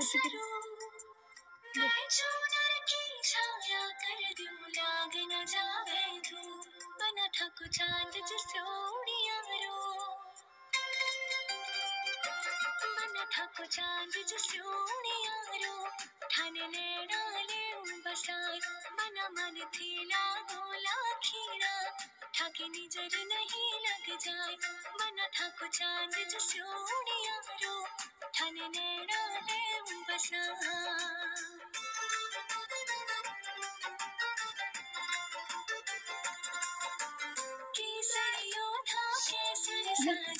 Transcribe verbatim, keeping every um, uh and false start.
सरो मैं चूनर की छाया कर दूं लाग न जावे धूप बना था कुछ चांद जिसे ओढ़िया रो बना था कुछ चांद जिसे ओढ़िया रो ठाने ले डाले बसाए बना मन थी लागो लाखीरा ठाके निजर नहीं लग जाए बना था कुछ चांद जिसे ओढ़िया रो ठाने ले डाले बसाए केसरियो था केसर